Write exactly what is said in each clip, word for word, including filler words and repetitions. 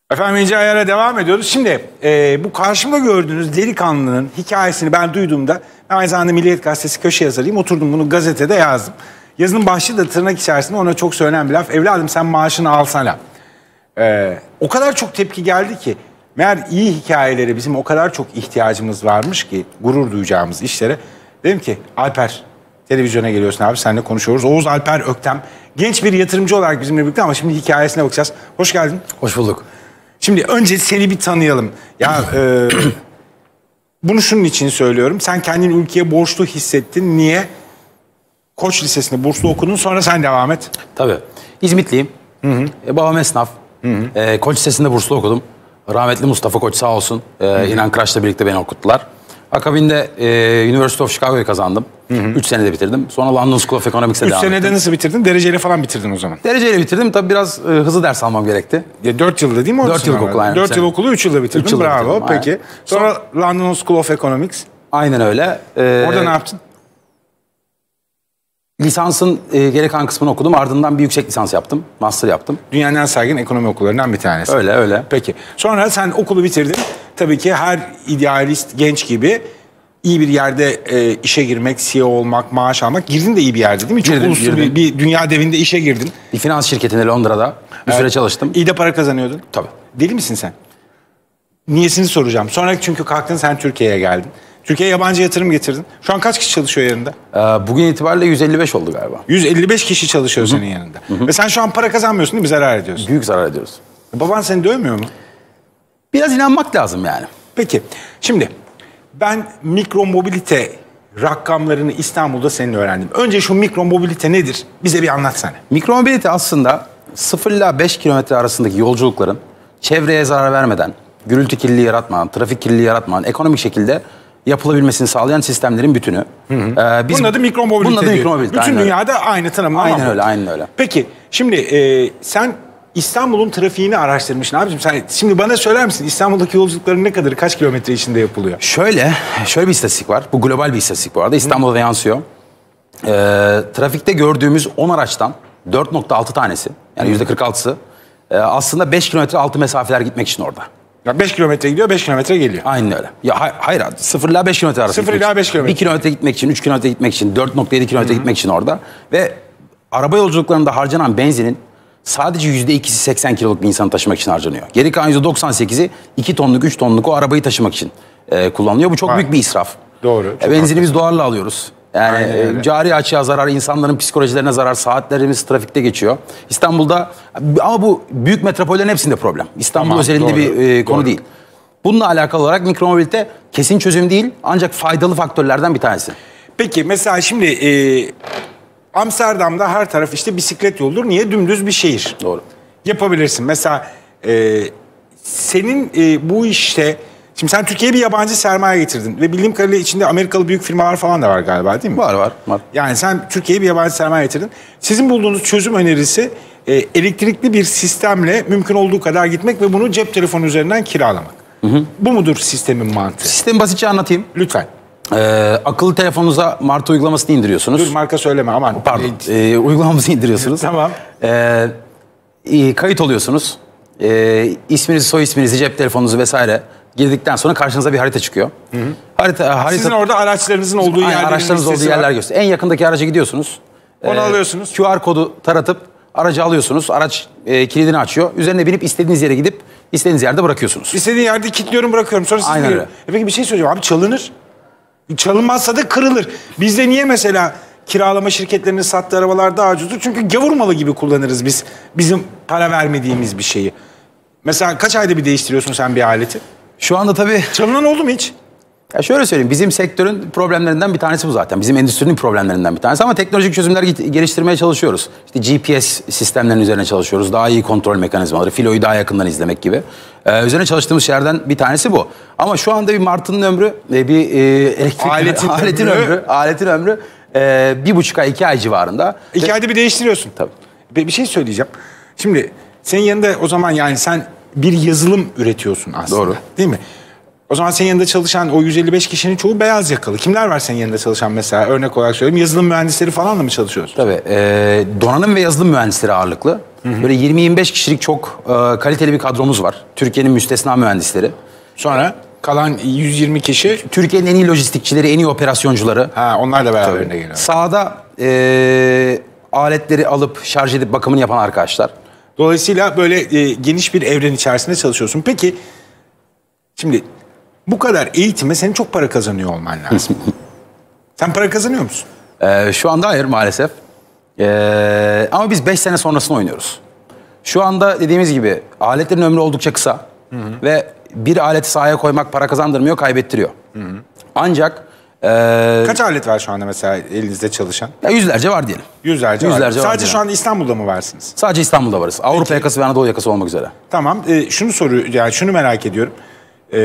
Efendim İnce Ayar'a devam ediyoruz. Şimdi e, bu karşımda gördüğünüz delikanlının hikayesini ben duyduğumda, ben aynı zamanda Milliyet Gazetesi köşe yazarıyım. Oturdum bunu gazetede yazdım. Yazının başlığı da tırnak içerisinde ona çok söylenen bir laf. Evladım sen maaşını alsana. E, o kadar çok tepki geldi ki. Meğer iyi hikayelere bizim o kadar çok ihtiyacımız varmış ki, gurur duyacağımız işlere. Dedim ki Alper televizyona geliyorsun abi, seninle konuşuyoruz. Oğuz Alper Öktem genç bir yatırımcı olarak bizimle birlikte ama şimdi hikayesine bakacağız. Hoş geldin. Hoş bulduk. Şimdi önce seni bir tanıyalım. Ya e, bunu şunun için söylüyorum. Sen kendini ülkeye borçlu hissettin. Niye? Koç Lisesi'nde burslu okudun, sonra sen devam et. Tabii. İzmitliyim. Hı hı. E, babam esnaf. Hı hı. E, Koç Lisesi'nde burslu okudum. Rahmetli Mustafa Koç sağ olsun. E, İnan Kıraç'la birlikte beni okuttular. Akabinde e, University of Chicago'yu kazandım. Üç senede bitirdim. Sonra London School of Economics'e devam ettim. Üç senede nasıl bitirdin? Dereceyle falan bitirdin o zaman. Dereceyle bitirdim. Tabii biraz e, hızlı ders almam gerekti. Ya dört yılda değil mi? Dört yıl okulu aynen. Dört yıl okulu üç yılda bitirdin. Üç yılda Bravo. bitirdim, Peki. aynen. Sonra London School of Economics. Aynen öyle. E, Orada ne yaptın? Lisansın e, geri kalan kısmını okudum. Ardından bir yüksek lisans yaptım. Master yaptım. Dünyanın en saygın ekonomi okullarından bir tanesi. Öyle öyle. Peki. Sonra sen okulu bitirdin. Tabii ki her idealist genç gibi iyi bir yerde e, işe girmek, C E O olmak, maaş almak. Girdin de iyi bir yerde değil mi? Çok Girdim, uluslu girdim. bir, bir dünya devinde işe girdin. Bir finans şirketinde Londra'da bir Evet. süre çalıştım. İyi de para kazanıyordun. Tabii. Deli misin sen? Niyesini soracağım. Sonra çünkü kalktın sen Türkiye'ye geldin. Türkiye'ye yabancı yatırım getirdin. Şu an kaç kişi çalışıyor yanında? Ee, bugün itibariyle yüz elli beş oldu galiba. yüz elli beş kişi çalışıyor senin yanında. Hı-hı. Ve sen şu an para kazanmıyorsun değil mi? Zarar ediyorsun. Büyük zarar ediyoruz. Baban seni dövmüyor mu? Biraz inanmak lazım yani. Peki. Şimdi ben mikro mobilite rakamlarını İstanbul'da seninle öğrendim. Önce şu mikro mobilite nedir? Bize bir anlatsana. Mikromobilite aslında sıfır ila beş kilometre arasındaki yolculukların çevreye zarar vermeden, gürültü kirliliği yaratmadan, trafik kirliliği yaratmadan ekonomik şekilde yapılabilmesini sağlayan sistemlerin bütünü. Hı hı. Ee, biz, bunun adı mikro mobilite. Bunun adı mikro mobilite. Bütün dünyada öyle. Aynı tanımlama. Aynen öyle, aynen öyle. Peki şimdi e, sen İstanbul'un trafiğini araştırmışsın abicim. Sen şimdi bana söyler misin İstanbul'daki yolculukların ne kadarı kaç kilometre içinde yapılıyor? Şöyle, şöyle bir istatistik var. Bu global bir istatistik bu arada. İstanbul'da yansıyor. Ee, trafikte gördüğümüz on araçtan dört nokta altı tanesi, yani yüzde kırk altısı e, aslında beş kilometre altı mesafeler gitmek için orada. Ya beş kilometre gidiyor, beş kilometre geliyor. Aynen öyle. Ya hay- hayır, sıfır ila beş kilometre arası. sıfır ila beş kilometre. bir kilometre gitmek için, üç kilometre gitmek için, dört nokta yedi kilometre gitmek için orada. Ve araba yolculuklarında harcanan benzinin sadece yüzde ikisi seksen kiloluk bir insanı taşımak için harcanıyor. Geri kalan yüzde doksan sekizi iki tonluk, üç tonluk o arabayı taşımak için e, kullanılıyor. Bu çok Var. büyük bir israf. Doğru. E, benzini biz doğarla alıyoruz. Yani Aynen e, cari açığa zarar, insanların psikolojilerine zarar, saatlerimiz trafikte geçiyor. İstanbul'da, ama bu büyük metropollerin hepsinde problem. İstanbul Tamam, özelinde doğru, bir e, konu doğru. değil. Bununla alakalı olarak mikromobilite kesin çözüm değil, ancak faydalı faktörlerden bir tanesi. Peki mesela şimdi e, Amsterdam'da her taraf işte bisiklet yoludur. Niye? Dümdüz bir şehir. Doğru. Yapabilirsin. Mesela e, senin e, bu işte... Şimdi sen Türkiye'ye bir yabancı sermaye getirdin. Ve bildiğim kadarıyla içinde Amerikalı büyük firmalar falan da var galiba değil mi? Var var. var. Yani sen Türkiye'ye bir yabancı sermaye getirdin. Sizin bulduğunuz çözüm önerisi e, elektrikli bir sistemle mümkün olduğu kadar gitmek ve bunu cep telefonu üzerinden kiralamak. Hı hı. Bu mudur sistemin mantığı? Sistemi basitçe anlatayım. Lütfen. Ee, akıllı telefonunuza Martı uygulamasını indiriyorsunuz. Dur marka söyleme aman. Pardon. Ee, uygulamamızı indiriyorsunuz. Tamam. Ee, e, kayıt oluyorsunuz. Ee, isminizi, soy isminizi, cep telefonunuzu vesaire girdikten sonra karşınıza bir harita çıkıyor. Hı hı. Harita, harita, Sizin orada araçlarınızın olduğu aynen, yerlerin araçlarınız olduğu yerler gösteriyor. En yakındaki araca gidiyorsunuz. Onu alıyorsunuz. Q R kodu taratıp aracı alıyorsunuz. Araç e, kilidini açıyor. Üzerine binip istediğiniz yere gidip istediğiniz yerde bırakıyorsunuz. İstediğin yerde kilitliyorum bırakıyorum. Sonra siz Aynen biliyor. öyle. E peki bir şey söyleyeceğim abi, çalınır. Çalınmazsa da kırılır. Bizde niye mesela kiralama şirketlerinin sattığı arabalar daha ucuzdur? Çünkü gavur malı gibi kullanırız biz. Bizim para vermediğimiz bir şeyi. Mesela kaç ayda bir değiştiriyorsun sen bir aleti? Şu anda tabii... Çalınan oldu mu hiç? Ya şöyle söyleyeyim, bizim sektörün problemlerinden bir tanesi bu zaten. Bizim endüstrinin problemlerinden bir tanesi ama teknolojik çözümler geliştirmeye çalışıyoruz. İşte G P S sistemlerinin üzerine çalışıyoruz. Daha iyi kontrol mekanizmaları, filoyu daha yakından izlemek gibi. Ee, üzerine çalıştığımız şeylerden bir tanesi bu. Ama şu anda bir martının ömrü, bir e, elektrik aletin, aletin ömrü, ömrü, aletin ömrü e, bir buçuk ay, iki ay civarında. İki Ve, ayda bir değiştiriyorsun. Tabii. Bir, bir şey söyleyeceğim. Şimdi senin yanında o zaman yani sen bir yazılım üretiyorsun aslında. Doğru. Değil mi? O zaman senin yanında çalışan o yüz elli beş kişinin çoğu beyaz yakalı. Kimler var senin yanında çalışan mesela? Örnek olarak söyleyeyim. Yazılım mühendisleri falan da mı çalışıyorsun? Tabii. E, donanım ve yazılım mühendisleri ağırlıklı. Böyle yirmi yirmi beş kişilik çok e, kaliteli bir kadromuz var. Türkiye'nin müstesna mühendisleri. Sonra kalan yüz yirmi kişi. Türkiye'nin en iyi lojistikçileri, en iyi operasyoncuları. Ha, onlar da beraberinde geliyor. Sahada e, aletleri alıp şarj edip bakımını yapan arkadaşlar. Dolayısıyla böyle e, geniş bir evren içerisinde çalışıyorsun. Peki şimdi bu kadar eğitime senin çok para kazanıyor olman lazım. Sen para kazanıyor musun? E, şu anda hayır maalesef. E, ama biz beş sene sonrasını oynuyoruz. Şu anda dediğimiz gibi aletlerin ömrü oldukça kısa. Hı hı. Ve bir aleti sahaya koymak para kazandırmıyor, kaybettiriyor. Hı hı. Ancak... E, Kaç alet var şu anda mesela elinizde çalışan? Ya yüzlerce var diyelim. Yüzlerce, yüzlerce var. var. Sadece şu anda İstanbul'da mı varsınız? Sadece İstanbul'da varız. Avrupa Peki. yakası ve Anadolu yakası olmak üzere. Tamam. E, şunu soruyor, yani şunu merak ediyorum. E,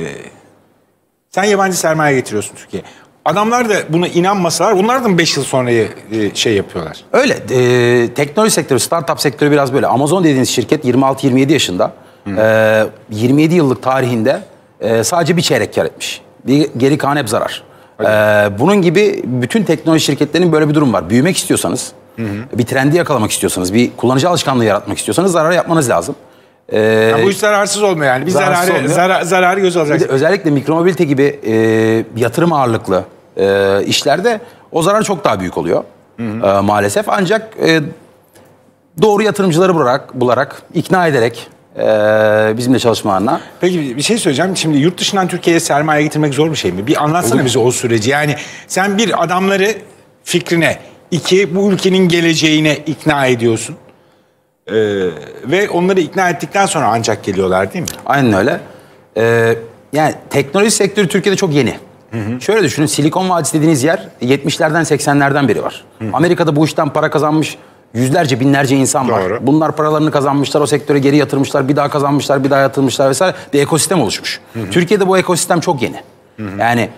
sen yabancı sermaye getiriyorsun Türkiye'ye. Adamlar da buna inanmasalar, bunlar da mı beş yıl sonra e, şey yapıyorlar? Öyle. E, teknoloji sektörü, startup sektörü biraz böyle. Amazon dediğiniz şirket yirmi altı yirmi yedi yaşında. E, yirmi yedi yıllık tarihinde e, sadece bir çeyrek kar etmiş. Bir, geri kalan hep zarar. E, bunun gibi bütün teknoloji şirketlerinin böyle bir durum var. Büyümek istiyorsanız, hı hı. bir trendi yakalamak istiyorsanız, bir kullanıcı alışkanlığı yaratmak istiyorsanız zarar yapmanız lazım. Ee, yani bu iş zararsız olmuyor yani. Bir zararı, zarar, zararı göz alacaksın. Özellikle mikromobilite gibi e, yatırım ağırlıklı e, işlerde o zarar çok daha büyük oluyor. Hı hı. E, maalesef. Ancak e, doğru yatırımcıları bularak, bularak ikna ederek e, bizimle çalışmalarına. Peki bir şey söyleyeceğim. Şimdi yurt dışından Türkiye'ye sermaye getirmek zor bir şey mi? Bir anlatsana Olur. bize o süreci. Yani sen bir adamları fikrine, iki bu ülkenin geleceğine ikna ediyorsun. Ee, ve onları ikna ettikten sonra ancak geliyorlar değil mi? Aynen öyle. Ee, yani teknoloji sektörü Türkiye'de çok yeni. Hı hı. Şöyle düşünün, Silikon Vadisi dediğiniz yer yetmişlerden seksenlerden beri var. Hı hı. Amerika'da bu işten para kazanmış yüzlerce binlerce insan var. Doğru. Bunlar paralarını kazanmışlar, o sektöre geri yatırmışlar, bir daha kazanmışlar, bir daha yatırmışlar vesaire. Bir ekosistem oluşmuş. Hı hı. Türkiye'de bu ekosistem çok yeni. Hı hı. Yani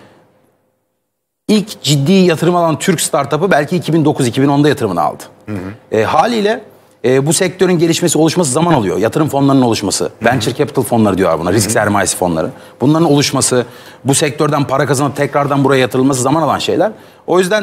ilk ciddi yatırım alan Türk startup'ı belki iki bin dokuz iki bin onda yatırımını aldı. Hı hı. E, haliyle E, bu sektörün gelişmesi, oluşması zaman alıyor. Yatırım fonlarının oluşması, Hı-hı. venture capital fonları diyorlar buna, risk Hı-hı. sermayesi fonları. Bunların oluşması, bu sektörden para kazanıp tekrardan buraya yatırılması zaman alan şeyler. O yüzden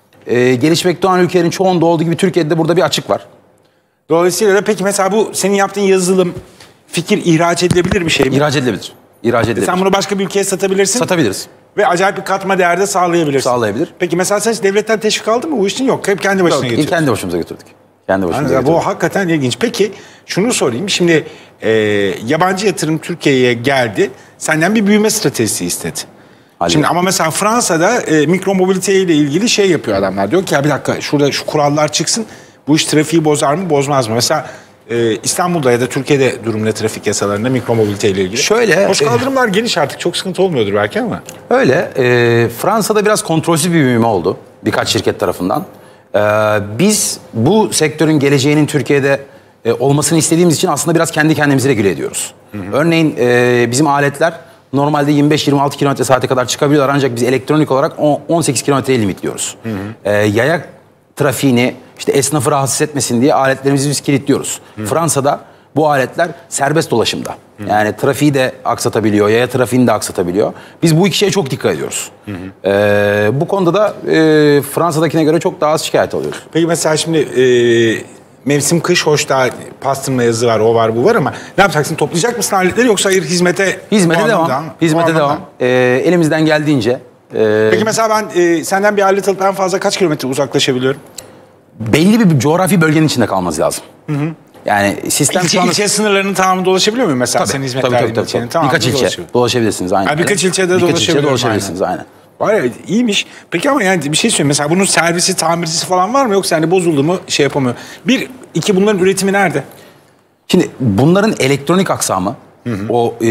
e, gelişmekte olan ülkelerin çoğunda olduğu gibi Türkiye'de burada bir açık var. Dolayısıyla da peki mesela bu senin yaptığın yazılım, fikir ihraç edilebilir bir şey mi? İhraç edilebilir. İhraç edilebilir. Sen bunu başka bir ülkeye satabilirsin. Satabiliriz. Ve acayip bir katma değer de sağlayabilirsin. Sağlayabilir. Peki mesela sen devletten teşvik aldın mı bu işin? Yok. Hep kendi başına getiriyorsun. Kendi başımıza götürdük. Kendi başımıza yani bu hakikaten ilginç. Peki şunu sorayım. Şimdi e, yabancı yatırım Türkiye'ye geldi. Senden bir büyüme stratejisi istedi. Hadi. Şimdi ama mesela Fransa'da e, mikromobilite ile ilgili şey yapıyor adamlar. Diyor ki ya bir dakika şurada şu kurallar çıksın. Bu iş trafiği bozar mı bozmaz mı? Mesela e, İstanbul'da ya da Türkiye'de durum ne trafik yasalarında mikromobilite ile ilgili? Şöyle. Hoş kaldırımlar e, geniş artık. Çok sıkıntı olmuyordur belki ama. Öyle. E, Fransa'da biraz kontrolsüz bir büyüme oldu. Birkaç şirket tarafından. Ee, biz bu sektörün geleceğinin Türkiye'de e, olmasını istediğimiz için aslında biraz kendi kendimizi regüle ediyoruz. Hı hı. Örneğin e, bizim aletler normalde yirmi beş yirmi altı kilometre saate kadar çıkabiliyorlar ancak biz elektronik olarak on sekiz kilometreyi limitliyoruz. Hı hı. Ee, yaya trafiğini, işte esnafı rahatsız etmesin diye aletlerimizi biz kilitliyoruz. Hı hı. Fransa'da bu aletler serbest dolaşımda. Hı. Yani trafiği de aksatabiliyor, yaya trafiğini de aksatabiliyor. Biz bu iki şeye çok dikkat ediyoruz. Hı hı. Ee, bu konuda da e, Fransa'dakine göre çok daha az şikayet alıyoruz. Peki mesela şimdi e, mevsim kış hoş daha pastırma yazı var, o var bu var ama ne yapacaksın? Toplayacak mısın aletleri yoksa hayır hizmete? Hizmete devam. devam. Hizmete devam. Ee, elimizden geldiğince. E, Peki mesela ben e, senden bir alet alıp en fazla kaç kilometre uzaklaşabiliyorum? Belli bir coğrafi bölgenin içinde kalması lazım. Hı hı. Yani sistem İlçe, şu anda... ilçe sınırlarının tamamı dolaşabiliyor muyum mesela? Tabii, senin hizmet tabii, tabii, tabii, tabii. Tamamı birkaç ilçe dolaşabilirsiniz aynen. Ha, birkaç ilçede birkaç dolaşabilirsiniz. ilçe dolaşabilirsiniz aynen. Var ya iyiymiş. Peki ama yani bir şey söyleyeyim. Mesela bunun servisi, tamircisi falan var mı? Yoksa hani bozuldu mu şey yapamıyor. Bir, iki bunların üretimi nerede? Şimdi bunların elektronik aksamı, hı hı. o e,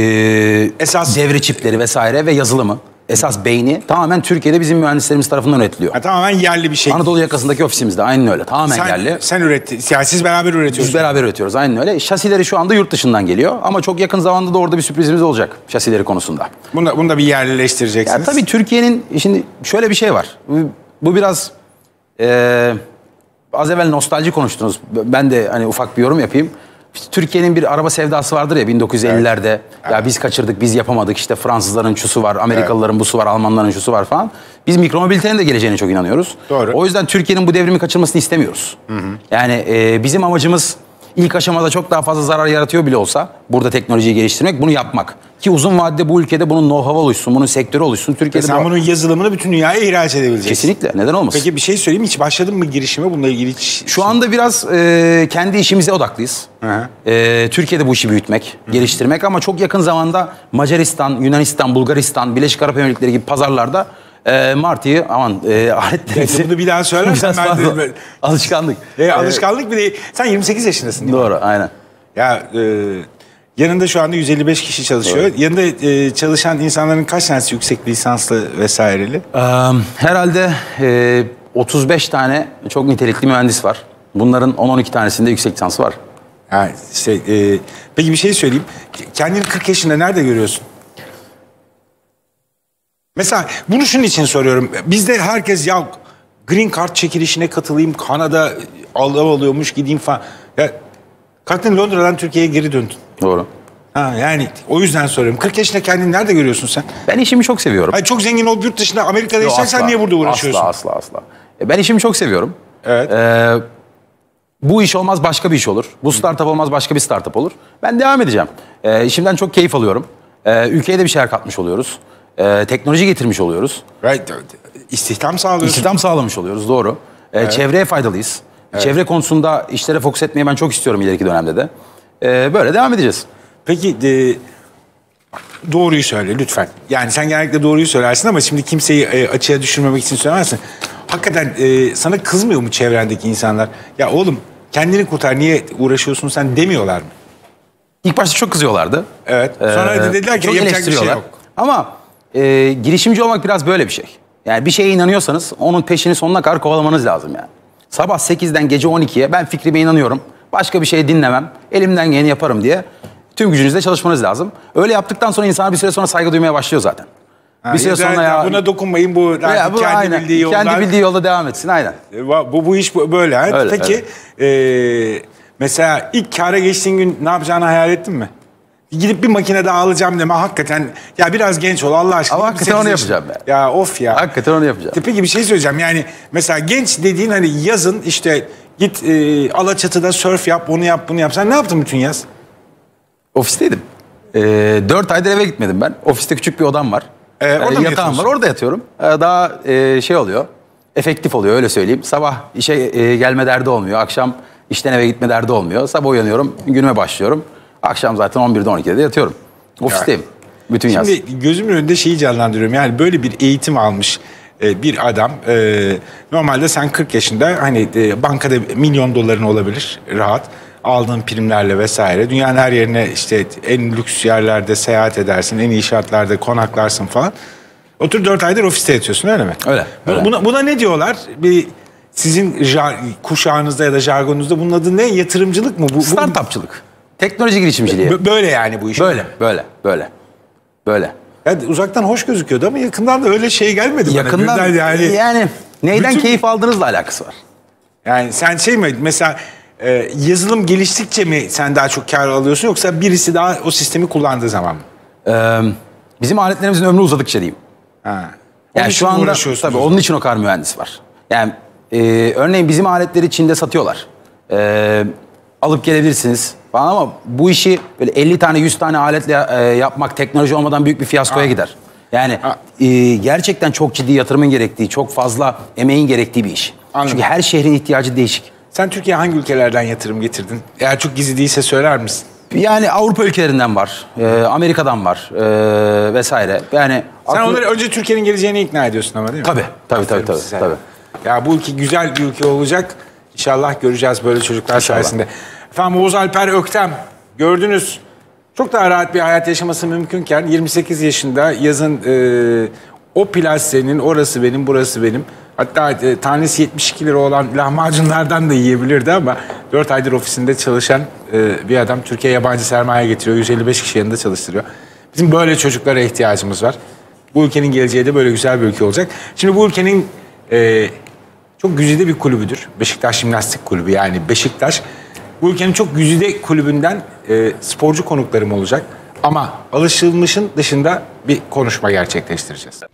esas devre çipleri vesaire ve yazılımı, esas beyni tamamen Türkiye'de bizim mühendislerimiz tarafından üretiliyor. Ha, tamamen yerli bir şey. Anadolu yakasındaki ofisimizde aynen öyle. Tamamen sen, yerli. Sen üretti. Yani siz beraber üretiyorsunuz. Biz beraber üretiyoruz aynen öyle. Şasileri şu anda yurt dışından geliyor ama çok yakın zamanda da orada bir sürprizimiz olacak şasileri konusunda. Bunu da, bunu da bir yerleştireceksiniz. Ya, tabii Türkiye'nin şimdi şöyle bir şey var. Bu, bu biraz e, az evvel nostalji konuştunuz. Ben de hani ufak bir yorum yapayım. İşte Türkiye'nin bir araba sevdası vardır ya bin dokuz yüz ellilerde. Evet. Ya biz kaçırdık, biz yapamadık. İşte Fransızların şusu var, Amerikalıların evet. busu var, Almanların şusu var falan. Biz mikromobilitenin de geleceğine çok inanıyoruz. Doğru. O yüzden Türkiye'nin bu devrimi kaçırmasını istemiyoruz. Hı hı. Yani e, bizim amacımız İlk aşamada çok daha fazla zarar yaratıyor bile olsa burada teknolojiyi geliştirmek, bunu yapmak. Ki uzun vadede bu ülkede bunun know-how oluşsun, bunun sektörü oluşsun. Türkiye'de Sen bu... bunun yazılımını bütün dünyaya ihraç edebileceksin. Kesinlikle. Neden olmasın? Peki bir şey söyleyeyim, hiç başladın mı girişime bununla ilgili? Hiç... Şu anda biraz e, kendi işimize odaklıyız. E, Türkiye'de bu işi büyütmek, Hı-hı. geliştirmek ama çok yakın zamanda Macaristan, Yunanistan, Bulgaristan, Birleşik Arap Emirlikleri gibi pazarlarda e, Martı'yı aman e, aletlerimizi... Bunu bir daha söylersen ben de... Alışkanlık. E, alışkanlık bir de... Sen yirmi sekiz yaşındasın değil Doğru, mi? aynen. Ya e, yanında şu anda yüz elli beş kişi çalışıyor. Doğru. Yanında e, çalışan insanların kaç tanesi yüksek lisanslı vesaireli? Ee, herhalde e, otuz beş tane çok nitelikli mühendis var. Bunların on on iki tanesinde yüksek lisansı var. Ha, işte, e, peki bir şey söyleyeyim. Kendini kırk yaşında nerede görüyorsun? Mesela bunu şunun için soruyorum. Bizde herkes ya Green Card çekilişine katılayım, Kanada alav alıyormuş gideyim falan. Ya, kalktın Londra'dan Türkiye'ye geri döndün. Doğru. Ha, yani o yüzden soruyorum. kırk yaşında kendini nerede görüyorsun sen? Ben işimi çok seviyorum. Hayır, çok zengin olup yurt dışında Amerika'da yaşarsan niye burada uğraşıyorsun? Asla asla asla. E, ben işimi çok seviyorum. Evet. Ee, bu iş olmaz başka bir iş olur. Bu startup olmaz başka bir startup olur. Ben devam edeceğim. Ee, işimden çok keyif alıyorum. Ee, ülkeye de bir şeyler katmış oluyoruz. Ee, teknoloji getirmiş oluyoruz. Right. İstihdam sağlıyorsun. İstihdam sağlamış oluyoruz, doğru. Ee, evet. Çevreye faydalıyız. Evet. Çevre konusunda işlere fokus etmeyi ben çok istiyorum ileriki dönemde de. Ee, böyle devam edeceğiz. Peki de, doğruyu söyle lütfen. Yani sen genellikle doğruyu söylersin ama şimdi kimseyi e, açığa düşürmemek için söylemezsin. Hakikaten e, sana kızmıyor mu çevrendeki insanlar? Ya oğlum kendini kurtar, niye uğraşıyorsun sen demiyorlar mı? İlk başta çok kızıyorlardı. Evet. Sonra ee, dediler ki yapacak bir şey yok. Ama e, girişimci olmak biraz böyle bir şey. Yani bir şeye inanıyorsanız onun peşini sonuna kadar kovalamanız lazım yani. Sabah sekizden gece on ikiye ben fikrime inanıyorum. Başka bir şey dinlemem. Elimden geleni yaparım diye tüm gücünüzle çalışmanız lazım. Öyle yaptıktan sonra insanlar bir süre sonra saygı duymaya başlıyor zaten. Ha, bir süre sonra ya, buna dokunmayın, bu, ya, bu kendi aynen, bildiği yoldan. Kendi bildiği yolda devam etsin aynen. Bu bu iş böyle. Ha? Öyle, Peki öyle. E, mesela ilk kâra geçtiğin gün ne yapacağını hayal ettin mi? Gidip bir makine daha alacağım deme hakikaten. Ya biraz genç ol Allah aşkına. Ama hakikaten onu yapacağım ben. Ya of ya. Hakikaten onu yapacağım. Peki bir şey söyleyeceğim. Yani mesela genç dediğin hani yazın işte git e, Alaçatı'da surf yap, onu yap, bunu yap. Sen ne yaptın bütün yaz? Ofisteydim. E, dört aydır eve gitmedim ben. Ofiste küçük bir odam var. Ee, orada e, yatağım var, orada yatıyorum. E, daha e, şey oluyor, efektif oluyor öyle söyleyeyim. Sabah işe e, gelme derdi olmuyor. Akşam işten eve gitme derdi olmuyor. Sabah uyanıyorum, günüme başlıyorum. Akşam zaten on birde on ikide de yatıyorum. Ofisteyim. Yani, bütün yaz. Şimdi gözümün önünde şeyi canlandırıyorum. Yani böyle bir eğitim almış e, bir adam. E, normalde sen kırk yaşında hani e, bankada milyon doların olabilir rahat. Aldığın primlerle vesaire. Dünyanın her yerine işte en lüks yerlerde seyahat edersin. En iyi şartlarda konaklarsın falan. Otur dört aydır ofiste yatıyorsun öyle mi? Öyle. öyle. Buna, buna ne diyorlar? Bir sizin jar, kuşağınızda ya da jargonunuzda bunun adı ne? Yatırımcılık mı? Bu, Startupçılık. Teknoloji girişimciliği. Böyle yani bu iş. Böyle, böyle, böyle. Böyle. Yani uzaktan hoş gözüküyordu ama yakından da öyle şey gelmedi yakından, bana. Yakından yani. Yani neyden bütün, keyif aldığınızla alakası var. Yani sen şey mi mesela e, yazılım geliştikçe mi sen daha çok kar alıyorsun yoksa birisi daha o sistemi kullandığı zaman mı? Ee, bizim aletlerimizin ömrü uzadıkça diyeyim. Ha. Yani şu anda tabii onun için o kadar mühendis var. Yani e, örneğin bizim aletleri Çin'de satıyorlar. E, alıp gelebilirsiniz falan ama bu işi böyle elli tane yüz tane aletle e, yapmak teknoloji olmadan büyük bir fiyaskoya ha. gider. Yani e, gerçekten çok ciddi yatırımın gerektiği, çok fazla emeğin gerektiği bir iş. Anladım. Çünkü her şehrin ihtiyacı değişik. Sen Türkiye'ye hangi ülkelerden yatırım getirdin? Eğer çok gizli değilse söyler misin? Yani Avrupa ülkelerinden var, e, Amerika'dan var e, vesaire. Yani sen aklı... onları önce Türkiye'nin geleceğine ikna ediyorsun ama değil mi? Tabii, tabii, tabii, tabii, tabii. Ya bu ülke güzel bir ülke olacak. İnşallah göreceğiz böyle çocuklar İnşallah. sayesinde. Efendim Oğuz Alper Öktem, gördünüz. Çok daha rahat bir hayat yaşaması mümkünken yirmi sekiz yaşında yazın e, o plasenin orası benim, burası benim. Hatta e, tanesi yetmiş iki lira olan lahmacunlardan da yiyebilirdi ama dört aydır ofisinde çalışan e, bir adam Türkiye yabancı sermaye getiriyor. yüz elli beş kişi yanında çalıştırıyor. Bizim böyle çocuklara ihtiyacımız var. Bu ülkenin geleceği de böyle güzel bir ülke olacak. Şimdi bu ülkenin e, çok güzide bir kulübüdür. Beşiktaş Jimnastik Kulübü, yani Beşiktaş. Bu ülkenin çok güzide kulübünden e, sporcu konuklarım olacak. Ama alışılmışın dışında bir konuşma gerçekleştireceğiz.